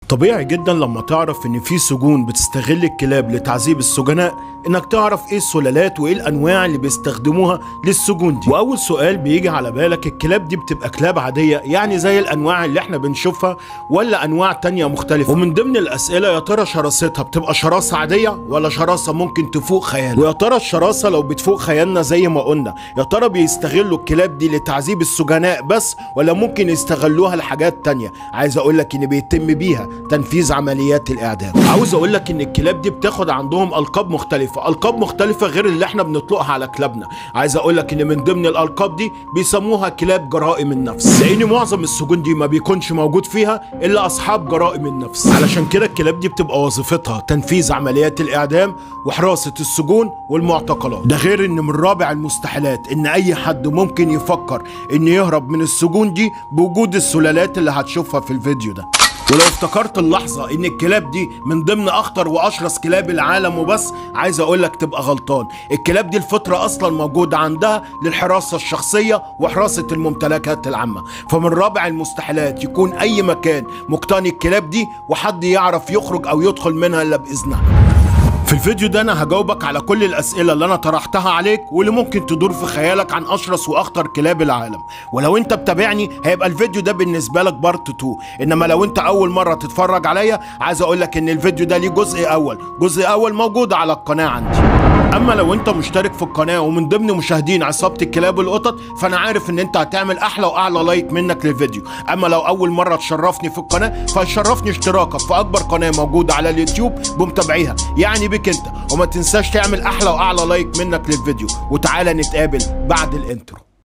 طبيعي جدا لما تعرف ان في سجون بتستغل الكلاب لتعذيب السجناء انك تعرف ايه السلالات وايه الانواع اللي بيستخدموها للسجون دي. واول سؤال بيجي على بالك، الكلاب دي بتبقى كلاب عادية يعني زي الانواع اللي احنا بنشوفها ولا انواع تانية مختلفة؟ ومن ضمن الاسئلة يا ترى شراستها بتبقى شراسة عادية ولا شراسة ممكن تفوق خيالنا؟ ويا ترى الشراسة لو بتفوق خيالنا زي ما قلنا، يا ترى بيستغلوا الكلاب دي لتعذيب السجناء بس ولا ممكن يستغلوها لحاجات تانية؟ عايز اقول لك ان بيتم بيها تنفيذ عمليات الاعدام. عاوز اقول لك ان الكلاب دي بتاخد عندهم القاب مختلفه غير اللي احنا بنطلقها على كلابنا. عايز اقول لك ان من ضمن الالقاب دي بيسموها كلاب جرائم النفس، لان معظم السجون دي ما بيكونش موجود فيها الا اصحاب جرائم النفس. علشان كده الكلاب دي بتبقى وظيفتها تنفيذ عمليات الاعدام وحراسه السجون والمعتقلات. ده غير ان من رابع المستحيلات ان اي حد ممكن يفكر ان يهرب من السجون دي بوجود السلالات اللي هتشوفها في الفيديو ده. ولو افتكرت اللحظة ان الكلاب دي من ضمن اخطر واشرس كلاب العالم وبس، عايز اقولك تبقى غلطان. الكلاب دي الفطرة اصلا موجودة عندها للحراسة الشخصية وحراسة الممتلكات العامة. فمن رابع المستحيلات يكون اي مكان مقتني الكلاب دي وحد يعرف يخرج او يدخل منها الا باذنها. في الفيديو ده انا هجاوبك على كل الاسئله اللي انا طرحتها عليك واللي ممكن تدور في خيالك عن اشرس واخطر كلاب العالم. ولو انت بتابعني هيبقى الفيديو ده بالنسبه لك بارت 2، انما لو انت اول مره تتفرج عليا عايز اقول لك ان الفيديو ده ليه جزء اول موجود على القناه عندي. اما لو انت مشترك في القناه ومن ضمن مشاهدين عصابه الكلاب والقطط فانا عارف ان انت هتعمل احلى واعلى لايك منك للفيديو. اما لو اول مره تشرفني في القناه فيشرفني اشتراكك في اكبر قناه موجوده على اليوتيوب بمتابعيها يعني بك انت. وما تنساش تعمل احلى واعلى لايك منك للفيديو، وتعالى نتقابل بعد الانترو.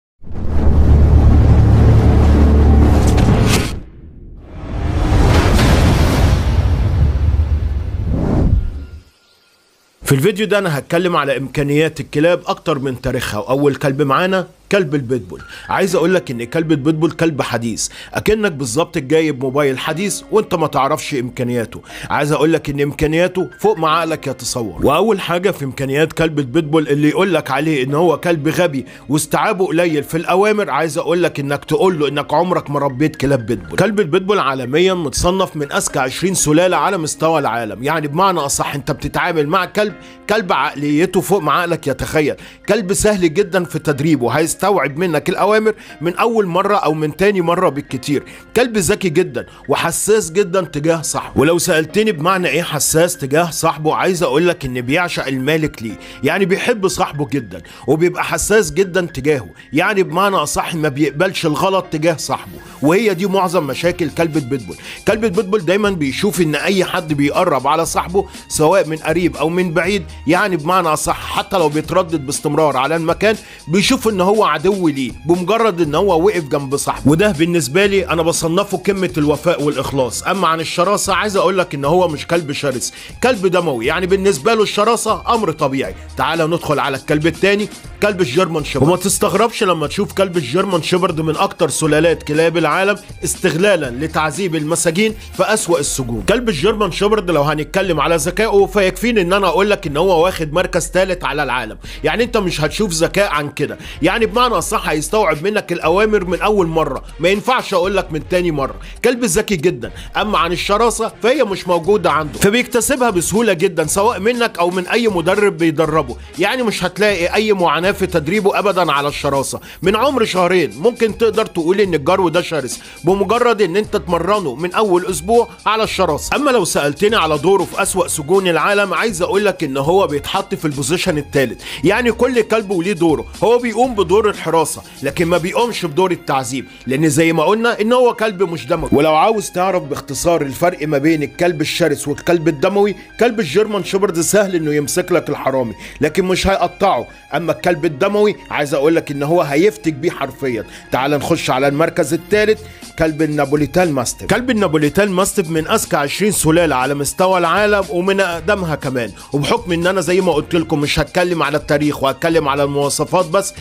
في الفيديو ده انا هتكلم على امكانيات الكلاب اكتر من تاريخها. واول كلب معانا كلب البيتبول. عايز اقول لك ان كلب البيتبول كلب حديث، اكنك بالظبط جايب موبايل حديث وانت ما تعرفش امكانياته. عايز اقول لك ان امكانياته فوق ما عقلك يتصور. واول حاجه في امكانيات كلب البيتبول اللي يقول لك عليه ان هو كلب غبي واستيعابه قليل في الاوامر، عايز اقول لك انك تقول له انك عمرك ما ربيت كلاب بيتبول. كلب البيتبول عالميا متصنف من اذكى 20 سلاله على مستوى العالم، يعني بمعنى اصح انت بتتعامل مع كلب عقليته فوق ما عقلك يتخيل. كلب سهل جدا في تدريبه، هيستوعب منك الاوامر من اول مره او من تاني مره بالكتير. كلب ذكي جدا وحساس جدا تجاه صاحبه. ولو سالتني بمعنى ايه حساس تجاه صاحبه، عايز اقول لك ان بيعشق المالك ليه، يعني بيحب صاحبه جدا وبيبقى حساس جدا تجاهه، يعني بمعنى اصح ما بيقبلش الغلط تجاه صاحبه. وهي دي معظم مشاكل كلب البيتبول. كلب البيتبول دايما بيشوف ان اي حد بيقرب على صاحبه سواء من قريب او من بعيد، يعني بمعنى اصح حتى لو بيتردد باستمرار على المكان بيشوف ان هو عدو ليه بمجرد ان هو وقف جنب صاحبه. وده بالنسبه لي انا بصنفه قمه الوفاء والاخلاص. اما عن الشراسه عايز اقول لك ان هو مش كلب شرس، كلب دموي، يعني بالنسبه له الشراسه امر طبيعي. تعال ندخل على الكلب الثاني، كلب الجيرمان شيبرد. وما تستغربش لما تشوف كلب الجيرمان شيبرد من اكتر سلالات كلاب العالم استغلالا لتعذيب المساجين في اسوأ السجون. كلب الجيرمان شيبرد لو هنتكلم على ذكائه فيكفيني ان انا اقول لك ان هو واخد مركز ثالث على العالم، يعني انت مش هتشوف ذكاء عن كده. يعني بمعنى صح هيستوعب منك الاوامر من اول مره، ما ينفعش اقول لك من تاني مره. كلب ذكي جدا. اما عن الشراسه فهي مش موجوده عنده، فبيكتسبها بسهوله جدا سواء منك او من اي مدرب بيدربه. يعني مش هتلاقي اي معاناه في تدريبه ابدا على الشراسه. من عمر شهرين ممكن تقدر تقول ان الجرو ده شرس بمجرد ان انت تمرنه من اول اسبوع على الشراسه. اما لو سالتني على دوره في اسوأ سجون العالم عايز اقول لك ان هو بيتحط في البوزيشن الثالث. يعني كل كلب وليه دوره، هو بيقوم بدور الحراسه لكن ما بيقومش بدور التعذيب، لان زي ما قلنا ان هو كلب مش دموي. ولو عاوز تعرف باختصار الفرق ما بين الكلب الشرس والكلب الدموي، كلب الجيرمان شيبرد سهل انه يمسك لك الحرامي لكن مش هيقطعه. اما الكلب الدموي عايز اقول لك ان هو هيفتك بيه حرفيا. تعال نخش على المركز الثالث، كلب النابوليتان ماستيف. كلب النابوليتان ماستيف من اذكى 20 سلاله على مستوى العالم ومن اقدمها كمان. وبحكم ان انا زي ما قلت لكم مش هتكلم على التاريخ وهتكلم على المواصفات بس، فمش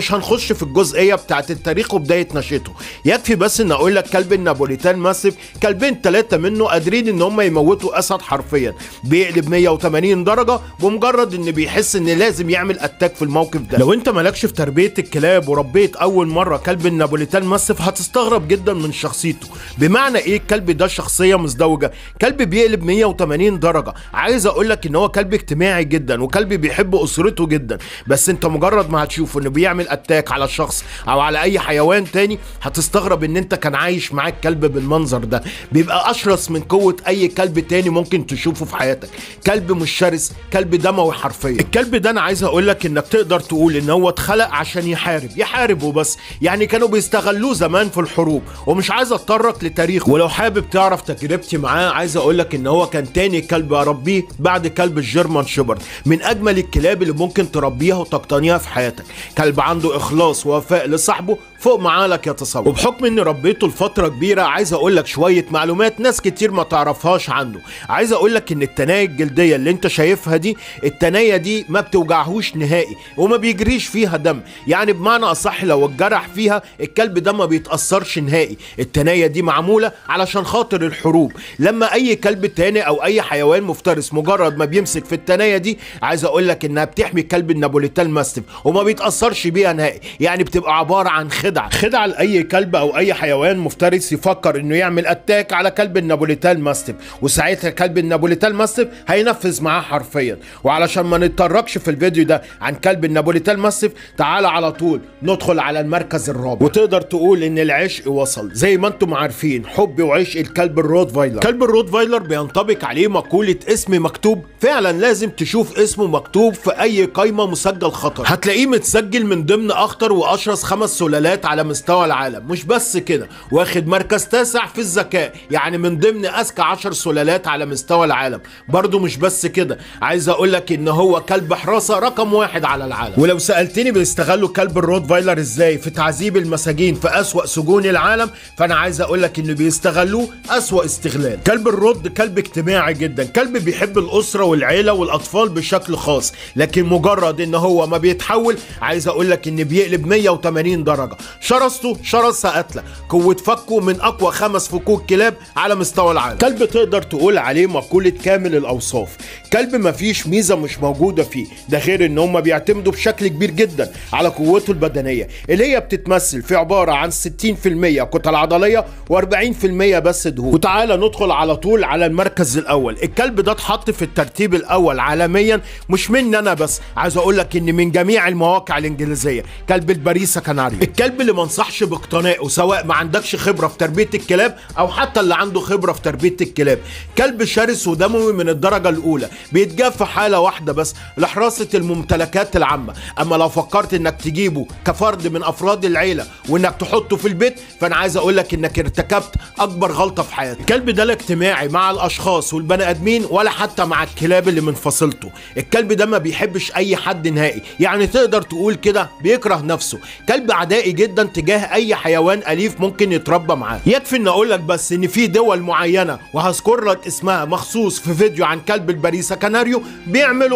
ومش هنخش في الجزئيه بتاعت التاريخ وبدايه نشأته. يكفي بس ان اقول لك كلب النابوليتان ماستيف كلبين 3 منه قادرين ان هم يموتوا اسد حرفيا، بيقلب 180 درجه بمجرد ان بيحس ان لازم يعمل اتاك في الموقف ده. لو انت مالكش في تربيه الكلاب وربيت اول مره كلب النابوليتان ماستيف هتستغرب جدا من شخصيته. بمعنى ايه الكلب ده شخصيه مزدوجه؟ كلب بيقلب 180 درجه. عايز اقول لك ان هو كلب اجتماعي جدا وكلب بيحب اسرته جدا، بس انت مجرد ما هتشوفه انه بيعمل اتاك على الشخص او على اي حيوان تاني هتستغرب ان انت كان عايش معاك كلب بالمنظر ده. بيبقى اشرس من قوه اي كلب تاني ممكن تشوفه في حياتك. كلب مش شرس، كلب دموي حرفيا. الكلب ده انا عايز اقول لك انك تقدر تقول ان هو اتخلق عشان يحارب وبس. يعني كانوا بيستغلوه زمان في الحروب، ومش عايز اتطرق لتاريخه. ولو حابب تعرف تجربتي معاه عايز اقول لك ان هو كان تاني كلب اربيه بعد كلب الجيرمان شيبرد. من اجمل الكلاب اللي ممكن تربيها وتقتنيها في حياتك. كلب عنده اخلاص ووفاء لصاحبه فوق ما عقلك يتصور. وبحكم اني ربيته لفتره كبيره عايز اقول لك شويه معلومات ناس كتير ما تعرفهاش عنه. عايز اقول لك ان التنايه الجلديه اللي انت شايفها دي، التنايه دي ما بتوجعهوش نهائي وما بيجريش فيها دم. يعني بمعنى اصح لو اتجرح فيها الكلب ده ما بيتاثرش نهائي. التنايه دي معموله علشان خاطر الحروب. لما اي كلب تاني او اي حيوان مفترس مجرد ما بيمسك في التنايه دي عايز اقول لك انها بتحمي كلب النابوليتان ماستيف وما بيتاثرش بيها نهائي. يعني بتبقى عباره عن خدعه لاي كلب او اي حيوان مفترس يفكر انه يعمل اتاك على كلب النابوليتان ماستيف، وساعتها كلب النابوليتان ماستيف هينفذ معاه حرفيا. وعلشان ما نتطرقش في الفيديو ده عن كلب النابوليتان ماستيف تعال على طول ندخل على المركز الرابع. وتقدر تقول ان العشق وصل. زي ما انتم عارفين حب وعشق الكلب الروتفايلر. كلب الروتفايلر بينطبق عليه مقوله اسم مكتوب. فعلا لازم تشوف اسمه مكتوب في اي قائمه مسجل خطر، هتلاقيه متسجل من ضمن اخطر واشرس 5 سلالات على مستوى العالم. مش بس كده، واخد مركز 9 في الذكاء، يعني من ضمن اذكى 10 سلالات على مستوى العالم. برضو مش بس كده، عايز اقول لك ان هو كلب حراسه رقم 1 على العالم. ولو سالتني بيستغلوا كلب الروتفايلر ازاي في تعذيب المساجين في اسوأ سجون العالم، فانا عايز اقول لك انه بيستغلوه اسوأ استغلال. كلب الرود كلب اجتماعي جدا، كلب بيحب الاسره والعيله والاطفال بشكل خاص، لكن مجرد ان هو ما بيتحول عايز اقول لك ان بيقلب 180 درجه. شرسته شرسه قتله، قوه فكه من اقوى 5 فكوك كلاب على مستوى العالم. كلب تقدر تقول عليه مقوله كامل الاوصاف. كلب ما فيش ميزه مش موجوده فيه، ده غير ان هم بيعتمدوا بشكل كبير جدا على قوته البدنيه اللي هي بتتمثل في عباره عن 60% كتل عضليه و40% بس دهون. وتعالى ندخل على طول على المركز الاول. الكلب ده اتحط في الترتيب الاول عالميا، مش مني انا بس، عايز اقول لك ان من جميع المواقع الانجليزيه. كلب الباريسا كناريو، الكلب اللي ما انصحش باقتنائه سواء ما عندكش خبره في تربيه الكلاب او حتى اللي عنده خبره في تربيه الكلاب. كلب شرس ودموي من الدرجه الاولى، بيتجاب في حاله واحده بس لحراسه الممتلكات العامه. اما لو فكرت انك تجيبه كفرد من افراد العيله وانك تحطه في البيت فانا عايز اقول لك انك ارتكبت اكبر غلطه في حياتك. الكلب ده لا اجتماعي مع الاشخاص والبني ادمين ولا حتى مع الكلاب اللي من فصيلته. الكلب ده ما بيحبش اي حد نهائي، يعني تقدر تقول كده بيكره نفسه. كلب عدائي جدا تجاه اي حيوان اليف ممكن يتربى معاه. يكفي ان اقول لك بس ان في دول معينه وهذكر لك اسمها مخصوص في فيديو عن كلب الباريسا كناريو بيعملوا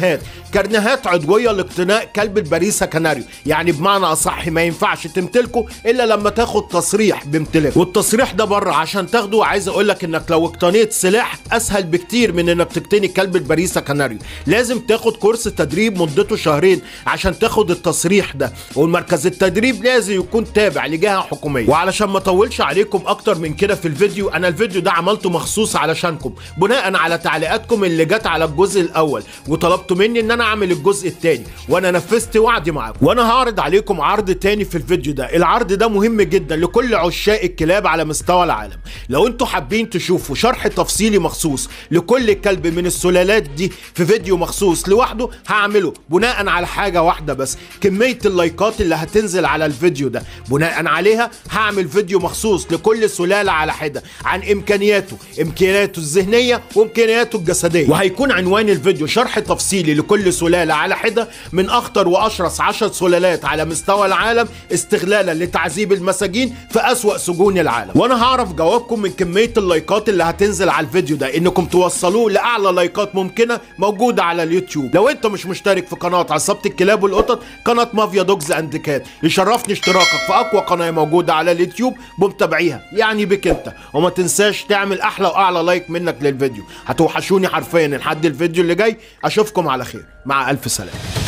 كرنيهات عضويه لاقتناء كلب الباريسا كناريو. يعني بمعنى اصح ما ينفعش تمتلكه الا لما تاخد تصريح بامتلاكه، والتصريح ده بره عشان تاخده عايز اقول لك انك لو اقتنيت سلاح اسهل بكتير من انك تقتني كلب الباريسا كناريو. لازم تاخد كورس تدريب مدته 2 شهر عشان تاخد التصريح ده، والمركز التدريب لازم يكون تابع لجهه حكوميه. وعلشان ما اطولش عليكم اكتر من كده في الفيديو، انا الفيديو ده عملته مخصوص علشانكم بناء على تعليقاتكم اللي جت على الجزء الاول، وطلبتوا مني ان انا اعمل الجزء الثاني، وانا نفذت وعدي معاكم. وانا هعرض عليكم عرض تاني في الفيديو ده. العرض ده مهم جدا لكل عشاق الكلاب على مستوى العالم. لو انتوا حابين تشوفوا شرح تفصيلي مخصوص لكل كلب من السلالات دي في فيديو مخصوص لوحده هعمله بناء على حاجه واحده بس، كميه اللايكات اللي هتنزل على الفيديو الفيديو ده. بناء عليها هعمل فيديو مخصوص لكل سلالة على حدة عن امكانياته الذهنية وامكانياته الجسدية، وهيكون عنوان الفيديو شرح تفصيلي لكل سلالة على حدة من اخطر واشرس 10 سلالات على مستوى العالم استغلالا لتعذيب المساجين في اسوأ سجون العالم. وانا هعرف جوابكم من كمية اللايكات اللي هتنزل على الفيديو ده، انكم توصلوه لاعلى لايكات ممكنة موجودة على اليوتيوب. لو انت مش مشترك في قناة عصابة الكلاب والقطط، قناة مافيا دوجز اند كات، يشرفني اشتراكك في اقوى قناة موجودة على اليوتيوب بمتابعيها، يعني بك انت. وما تنساش تعمل احلى واعلى لايك منك للفيديو، هتوحشوني حرفيا. لحد الفيديو اللي جاي اشوفكم على خير، مع الف سلامة.